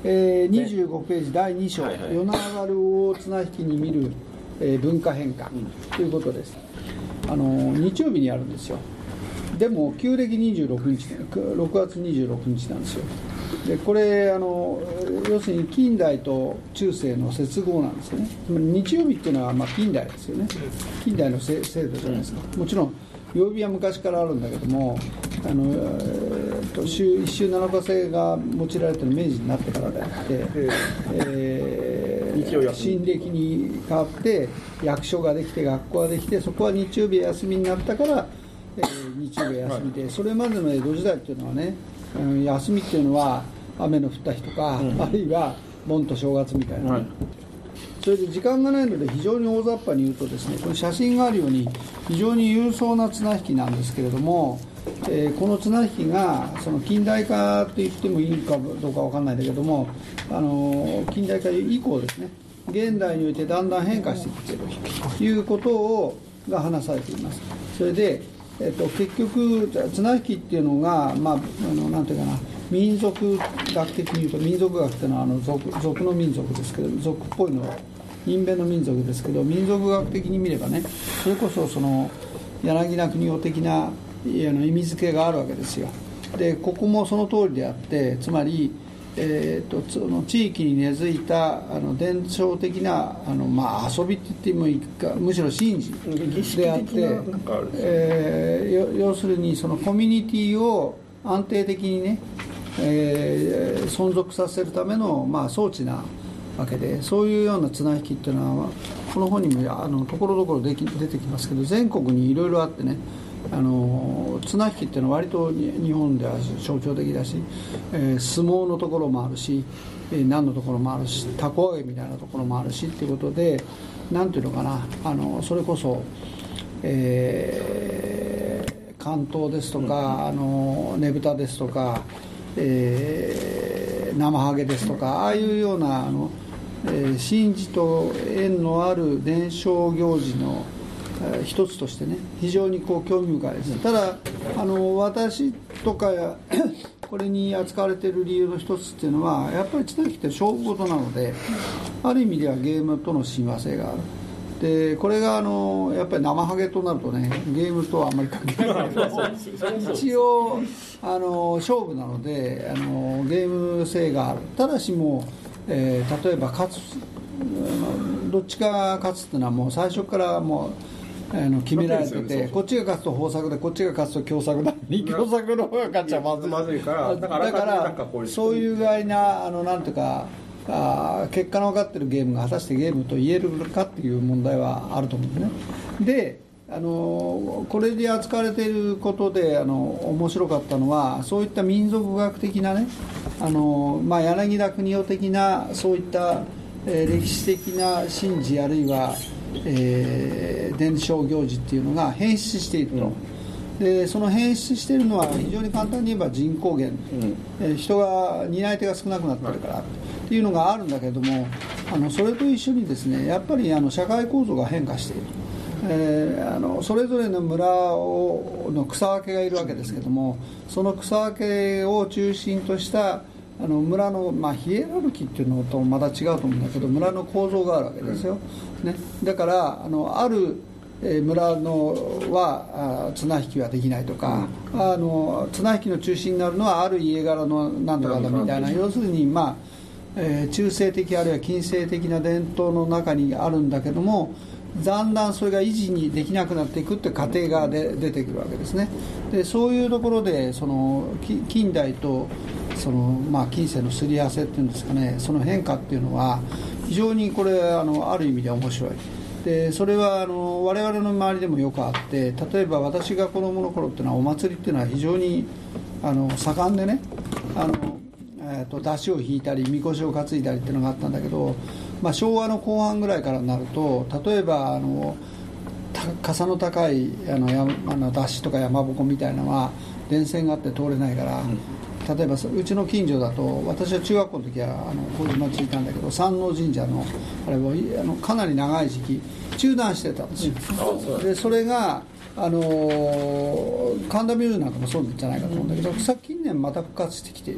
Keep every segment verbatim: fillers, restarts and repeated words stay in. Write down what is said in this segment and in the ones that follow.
えー、にじゅうごページだいに章、はいはい、夜ながる大綱引きに見る、えー、文化変化、うん、ということです。あの日曜日にやるんですよ。でも旧暦にじゅうろくにち、ろくがつにじゅうろくにちなんですよ。でこれあの要するに近代と中世の接合なんですよね。つまり日曜日っていうのはまあ近代ですよね。近代の制度じゃないですか。もちろん曜日は昔からあるんだけども、あの、えー、と週いっ週なのか制が用いられてる明治になってからであって、えー、新暦に変わって役所ができて学校ができて、そこは日曜日休みになったから、えー、日曜日休みで、それまでの江戸時代っていうのはね、休みっていうのは雨の降った日とか、うん、あるいは盆と正月みたいな、はい、それで時間がないので非常に大雑把に言うとですね、これ写真があるように非常に勇壮な綱引きなんですけれども、えー、この綱引きがその近代化と言ってもいいかどうか分かんないんだけども、あの近代化以降ですね、現代においてだんだん変化してきているということをが話されています。それでえっと、結局綱引きっていうのが、まあ、あのなんていうかな、民族学的に言うと、民族学っていうのはあの 族, 族の民族ですけど、族っぽいの因縁の民族ですけど、民族学的に見ればね、それこそその柳名国夫的なあの意味付けがあるわけですよ。でここもその通りであって、つまりえー、とその地域に根付いたあの伝承的なあの、まあ、遊びって言ってもいいか、むしろ神事であって、えー、要するにそのコミュニティを安定的にね、えー、存続させるための、まあ、装置なわけで、そういうような綱引きっていうのはこの本にもあのところどころでき出てきますけど、全国にいろいろあってね、あの綱引きっていうのは割と日本では象徴的だし、えー、相撲のところもあるし、えー、何のところもあるし、たこ揚げみたいなところもあるしっていうことで、なんていうのかな、あのそれこそ、えー、関東ですとか、あのねぶたですとか、えー、生ハゲですとか、ああいうようなあの、えー、神事と縁のある伝承行事の一つとしてね、非常にこう興味深いです。ただあの私とかこれに扱われている理由の一つっていうのは、やっぱり綱引きって勝負事なので、ある意味ではゲームとの親和性がある。でこれがあのやっぱり生ハゲとなるとね、ゲームとはあんまり関係ないけど一応あの勝負なので、あのゲーム性がある。ただしもう、えー、例えば勝つどっちか勝つっていうのはもう最初からもうあの決められてて、こっちが勝つと豊作で、こっちが勝つと凶作だ、凶作の方が勝っちゃまずい、 まずいから、だからだからそういう具合な、あのなんていうか、あ結果の分かってるゲームが果たしてゲームと言えるかっていう問題はあると思うんですね。であのこれで扱われていることであの面白かったのは、そういった民族学的なね、あの、まあ、柳田国男的なそういった、えー、歴史的な神事あるいはえー、伝承行事っていうのが変質していると、うん、でその変質しているのは非常に簡単に言えば人口減、うんえー、人が担い手が少なくなってるからっていうのがあるんだけれども、あのそれと一緒にですね、やっぱりあの社会構造が変化している、えー、あのそれぞれの村をの草分けがいるわけですけども、その草分けを中心としたあの村の、まあ、ヒエラルキーっていうのとまた違うと思うんだけど、村の構造があるわけですよ、ね、だからあのある村のは綱引きはできないとか、うん、あの綱引きの中心になるのはある家柄のなんとかだみたいな、要するに、まあえー、中世的あるいは近世的な伝統の中にあるんだけども、だんだんそれが維持にできなくなっていくって過程がで出てくるわけですね。でそういうところでその近代とその、まあ、近世のすり合わせっていうんですかね、その変化っていうのは非常にこれ あのある意味で面白い。でそれはあの我々の周りでもよくあって、例えば私が子どもの頃っていうのはお祭りっていうのは非常にあの盛んでね、あの、えー、と出汁を引いたりみこしを担いだりっていうのがあったんだけど、まあ、昭和の後半ぐらいからになると、例えばあの傘の高いあのやあの出汁とか山鉾みたいなのは電線があって通れないから、うん、例えばうちの近所だと、私は中学校の時はあの麹町にいたんだけど、山王神社のあれをあのかなり長い時期中断してたんですよ、うん、でそれがあの神田明神なんかもそうじゃないかと思うんだけど、近年また復活してきている。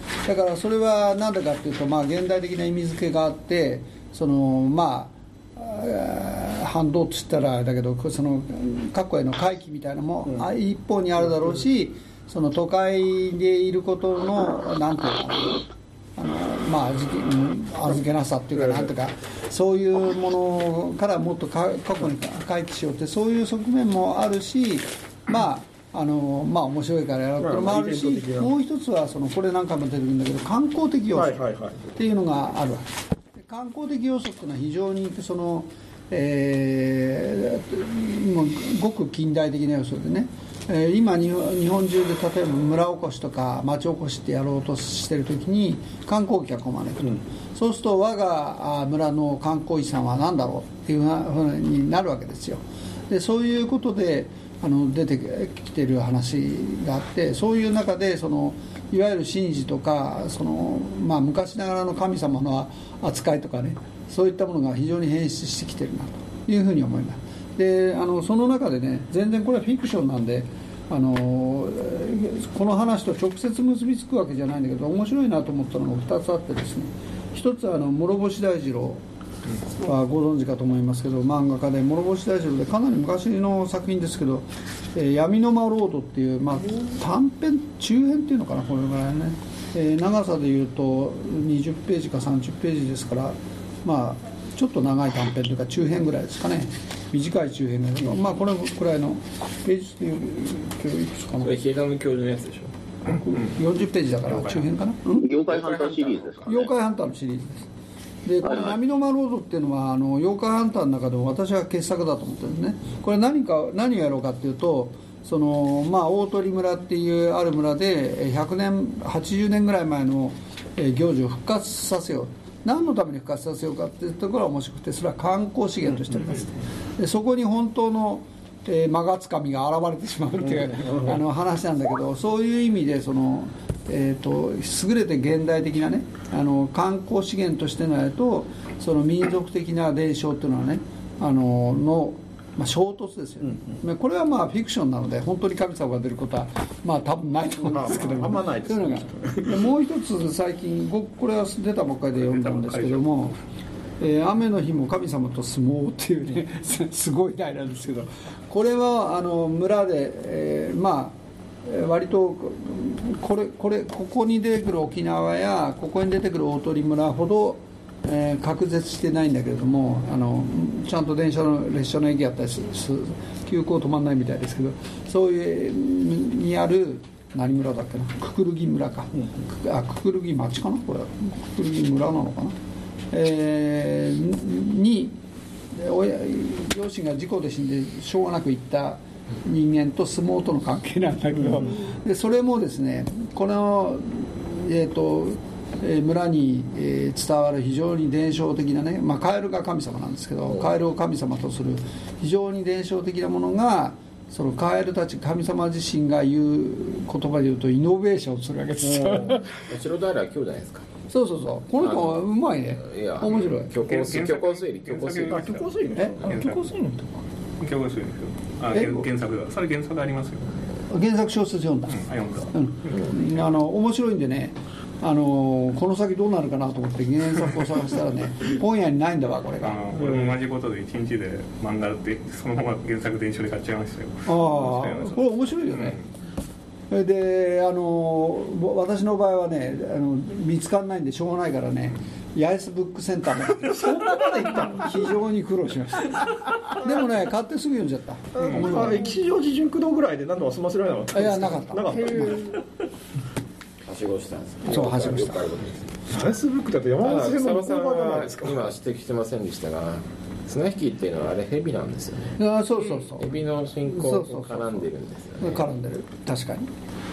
だからそれは何だかっていうと、まあ、現代的な意味付けがあって、そのまあ反動としたらあれだけど、その過去への回帰みたいなのも、うん、一方にあるだろうし、その都会でいることのなんていうかな、あのまあ預け、預けなさっていうかなんとか、そういうものからもっと過去に回帰しようって、そういう側面もあるし、まああのまあ面白いからやろうっていうのもあるし、もう一つはそのこれ何回も出てくるんだけど、観光的要素っていうのがあるわけ。観光的要素っていうのは非常にその、えー、もうごく近代的な要素でね、えー、今日本、日本中で例えば村おこしとか町おこしってやろうとしてるときに観光客を招くと、うん、そうすると我が村の観光遺産は何だろうっていうふうになるわけですよ。でそういうことであの出てきてる話があって、そういう中でそのいわゆる神事とかその、まあ、昔ながらの神様の扱いとかね、そういったものが非常に変質してきてるなというふうに思います。であのその中でね、全然これはフィクションなんで、あのこの話と直接結びつくわけじゃないんだけど、面白いなと思ったのがふたつあってですね、一つはあの諸星大二郎はご存知かと思いますけど、漫画家で諸星大二郎でかなり昔の作品ですけど、えー、闇の間ロードっていう、まあ、短編中編っていうのかな、これぐらいね、えー、長さでいうとにじゅっページかさんじゅっページですから、まあちょっと長い短編というか中編ぐらいですかね、短い中編ぐらい、まあこれくらいのページっていうけどいくつかな、 これ平野教授のやつでしょ。 よんじゅっページだから中編かな、 うん、妖怪ハンターシリーズですかね。 妖怪ハンターのシリーズです。でこの闇の間ロードっていうのはあの妖怪ハンターの中でも私は傑作だと思ってるんですね。これ何か何をやろうかっていうと、その、まあ、大鳥村っていうある村でひゃくねんはちじゅうねんぐらい前の行事を復活させよう、何のために復活させようかっていうところが面白くて、それは観光資源としてあります。でそこに本当のえー、マガツカミが現れてしまうっていうあの話なんだけど、そういう意味でその、えー、と優れて現代的なね、あの観光資源としてのやと、その民族的な伝承っていうのはね、あのの、まあ、衝突ですよね、うんうん、これはまあフィクションなので本当に神様が出ることはまあ多分ないと思うんですけども、 まあ、あんまないですね。 もう一つ最近これは出たばっかりで読んだんですけども、えー、雨の日も神様と相撲っていうねすごい題なんですけど、これはあの村で、えー、まあ割とこれこれここに出てくる沖縄やここに出てくる大鳥村ほど、えー、隔絶してないんだけれども、あのちゃんと電車の列車の駅やったりす急行止まんないみたいですけど、そういうにある何村だっけな、くくるぎ村か、うん、あくくるぎ町かな、これくくるぎ村なのかな、えー、に親両親が事故で死んでしょうがなく行った人間と相撲との関係なんだけど、でそれもですね、この、えーとえー、村に、えー、伝わる非常に伝承的なね、まあ、カエルが神様なんですけど、カエルを神様とする非常に伝承的なものが、そのカエルたち神様自身が言う言葉で言うとイノベーションするわけですよ。 白平兄弟ですか。 そうそうそう、この人はうまいね。 いや面白い。 虚構推理虚構推理虚構推理あ虚構推理え虚構推理の人か。 虚構推理あ原作がそれ原作ありますよ。 原作小説読んだ。 うん、あ読んだ。 うん、あの面白いんでね。あのこの先どうなるかなと思って原作を探したらね本屋にないんだわこれが。 あこれも同じことでいちにちで漫画でそのまま原作電子で買っちゃいましたよ。 ああこれ面白いよね。うん、であの私の場合はねあの見つかんないんでしょうがないからね八重洲ブックセンターまでそんなまで行ったの非常に苦労しましたでもね買ってすぐ読んじゃった。 うん、あれ吉祥寺純駆動ぐらいで何度も済ませられなかったんですか。 いやなかったなかったはしごしたんです。 そうはしごした。 フェイスブックだと山手線のさんは今指摘してませんでしたが、綱引きっていうのはあれヘビなんですよね。 あそうそうそう。 ヘビの信仰と絡んでるんですよね。 絡んでる確かに。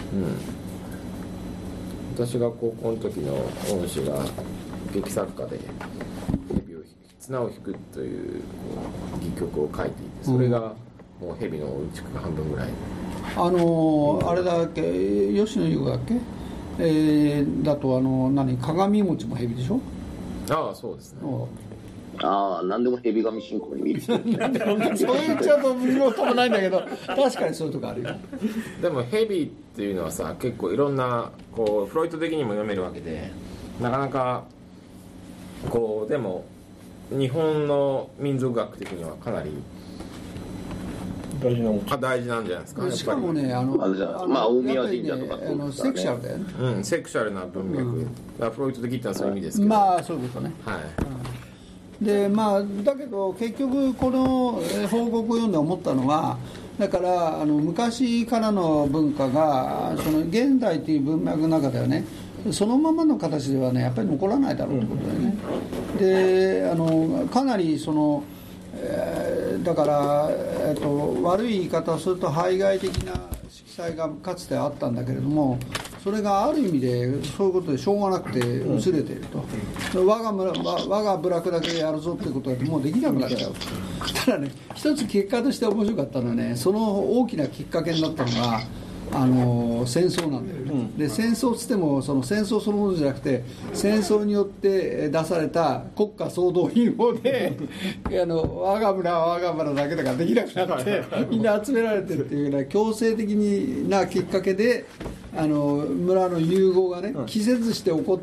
うん。私が高校の時の恩師が劇作家でヘビを綱を引くという戯曲を書いていて、それがもうヘビのうんちくが半分ぐらい。 あのー、あれだっけ吉野優子だっけ。えー、だとあの何鏡餅もヘビでしょ。 ああそうですね。 ああ、なんでもヘビ神信仰に見る人そう言っちゃうと見ようともないんだけど、確かにそういうとこあるよ。 でもヘビっていうのはさ、結構いろんなこうフロイト的にも読めるわけで、なかなかこうでも日本の民族学的にはかなり大事なもんあ大事なんじゃないですか。 しかもね、あのあじゃあまあ大宮神社とかやっぱりね、あのセクシャルだよね。 うん、セクシャルな文脈、うん、だからフロイト的ってのはそういう意味ですけど、 まあそういうことね。 はい。 でまあ、だけど結局この報告を読んで思ったのは、だからあの昔からの文化がその現代という文脈の中ではね、そのままの形ではねやっぱり残らないだろうということだよね。であのかなりその、えー、だから、えー、と悪い言い方をすると排外的な色彩がかつてあったんだけれども、それがある意味でそういうことでしょうがなくて薄れていると、うん、我が村我が部落だけやるぞっていうことがもうできなくなっちゃう。ただね、一つ結果として面白かったのはね、その大きなきっかけになったのがあの戦争なんだよね、うん、で戦争つってもその戦争そのものじゃなくて、戦争によって出された国家総動員法であの我が村は我が村だけだからできなくなってみんな集められてるっていうような強制的なきっかけで、あの村の融合がね季節して起こって、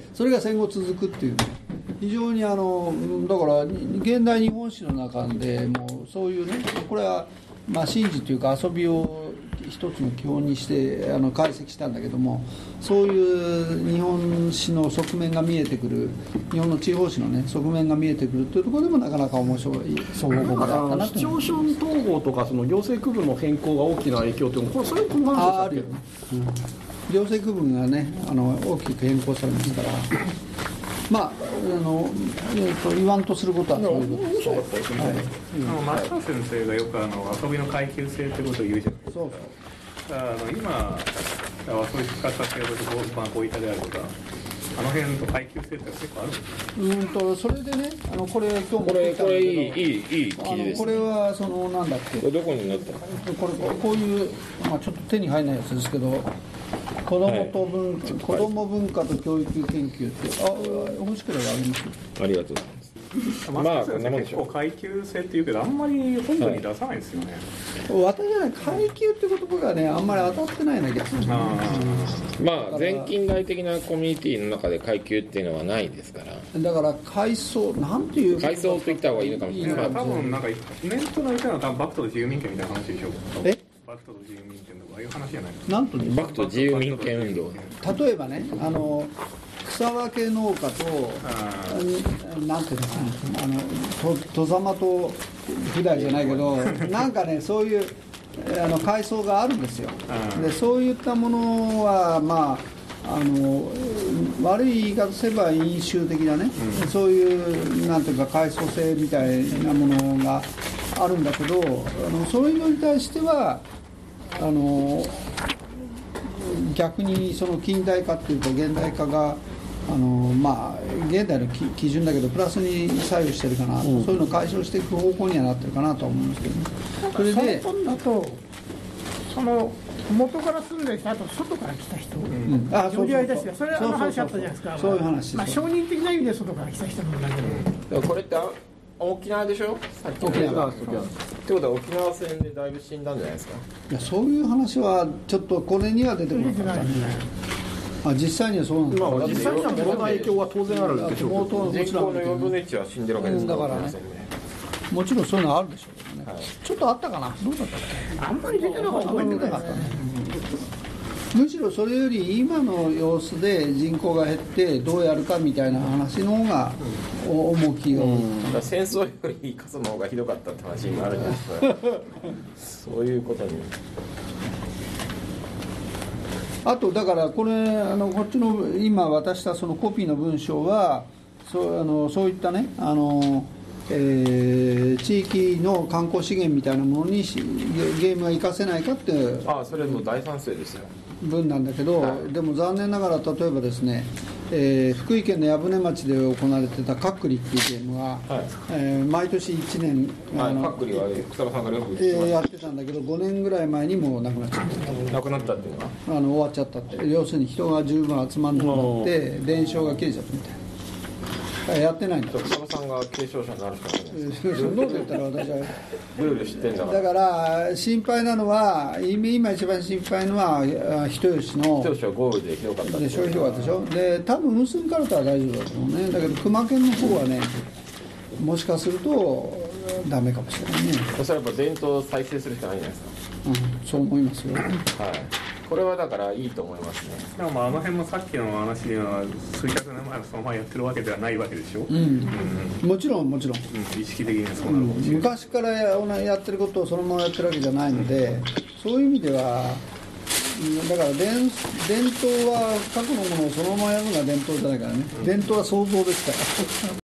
それが戦後続くっていうね、非常にあのだから現代日本史の中でもうそういうね、これはまあ神事というか遊びを一つの基本にしてあの解析したんだけども、そういう日本史の側面が見えてくる、日本の地方史のね側面が見えてくるというところでもなかなか面白い総合国だったなと。 市町村統合とかその行政区分の変更が大きな影響というのは、これそれこの話あるよね、うん、行政区分がねあの大きく変更されますからまあ、あの、えー、と言わんとすることはそういうことです。 面白かったですね。松田先生がよくあの遊びの階級性ってことを言うじゃないですか。そうそう。あの今遊び使ったけどまあボイタであるとか、あの辺と階級性って結構ある。 うんとそれでね、あのこれ今日もこれこれいいいいいい記事です、ね。 これはそのなんだっけ。 これどこに載ったの？ これこういうまあちょっと手に入らないやつですけど。子どもと文、はい、子ども文化と教育研究って、あ、欲しければあります。 ありがとうございます。 まあ、こんなもんでしょう。階級性っていうけど、あんまり本土に出さないですよね。 はい、私はね、階級って言葉がね、あんまり当たってないな気がする。 あまあ、全近代的なコミュニティの中で階級っていうのはないですから。 だから、階層、なんていう。 階層と言った方がいいのかもしれない。 多分、なんか、年との言ったのは、多分、バクと自由民権みたいな話でしょう。 え。 バクと自由民権とか、ああいう話じゃないですか。なんとバクと自由民権運動。 例えばね、あの。草分け農家と、なんていうのかな、あの戸様と普代じゃないけど、なんかね、そういうあの階層があるんですよ。で、そういったものは、まあ、あの悪い言い方すれば飲酒的なね、うん、そういうなんていうか階層性みたいなものがあるんだけど、あのそういうのに対してはあの逆にその近代化っていうか現代化があのまあ現代の基準だけどプラスに作用してるかな、うん、そういうのを解消していく方向にはなってるかなと思うんですけど、ね、 それでそのだとその元から住んでる人、あと外から来た人、うん、あそうそうそうそれはあの話あったじゃないですか。 そういう話、 まあ、承認的な意味で外から来た人なんだけど、 うん、これって沖縄でしょ。 沖縄ってことは沖縄戦でだいぶ死んだんじゃないですか。 いやそういう話はちょっとこれには出てこなかったね。あ実際にはそうなんです、 まあ、実際には物の影響は当然あるでしょうけど、 人口のよんぶんのいちは死んでるわけですから、 うん、だからね、もちろんそういうのあるでしょうけどね、はい、ちょっとあったかな、どうだったっけ、 あんまり出てなかった、 あんまり出てなかったね、うん、むしろそれより今の様子で人口が減ってどうやるかみたいな話の方が重きを、うん、 戦争より過疎の方がひどかったって話になるじゃないですかそういうことにあとだからこれあのこっちの今渡したそのコピーの文章はそうあのそういったねあの、えー、地域の観光資源みたいなものにゲームが活かせないかってああそれも大賛成ですよ文なんだけど、はい、でも残念ながら例えばですね、えー、福井県の矢舟町で行われてたカックリっていうゲームは、はいえー、毎年いちねんあのカックリは草場さんからよく、 えー、やってたんだけどごねんぐらい前にもうなくなっちゃったなくなったっていうのはあの終わっちゃったって要するに人が十分集まんなくなって伝承が切れちゃったみたいなやってないんだ。 草間さんが継承者になるしかないんですそんなこと言ったら私はルール知ってんだからだから心配なのは今今一番心配なのは人吉の人吉は豪雨でひどかったでしょひどかったでしょで多分雲駿カルタは大丈夫だと思うね。だけど熊県の方はねもしかするとダメかもしれないね。 それはやっぱ伝統を再生するしかないじゃないですうん、そう思いますよ。 か。はい。これはだからいいと思いますね。 でもまああの辺もさっきの話には数百年前のそのままやってるわけではないわけでしょ、うんうん、もちろんもちろん、 うん、意識的にそうなるかもしれない、 昔からやってることをそのままやってるわけじゃないので、そういう意味ではだから 伝, 伝統は過去のものをそのままやるのが伝統じゃないからね、伝統は創造ですから